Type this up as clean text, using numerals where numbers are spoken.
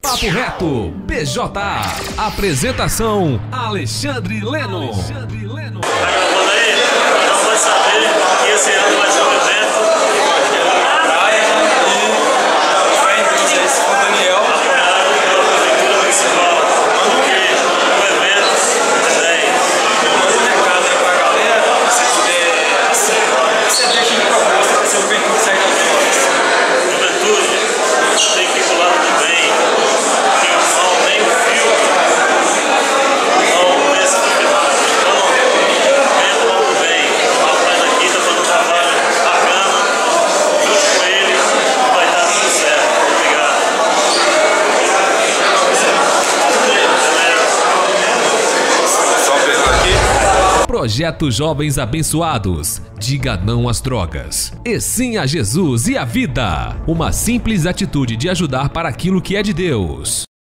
Papo Reto, PJ. Apresentação, Alexandre Leno. Tá gravando aí? Então vai saber que esse ano vai ser um evento na praia e fé em Deus aí, se for Daniel, apoiado pela Prefeitura Municipal. Porque o evento tem um recado aí pra galera, se puder você deixa de proposta para ser juventude sair das drogas. Juventude tem que ir pro lado do bem, que o mal nem o fio, não pensa no final. Então, venha pro lado do bem. O Rafael aqui tá fazendo um trabalho bacana, junto com ele, vai dar tudo certo. Obrigado. Só uma pergunta aqui. Projeto Jovens Abençoados. Diga não às drogas. E sim a Jesus e a vida. Uma simples atitude de ajudar para aquilo que é de Deus.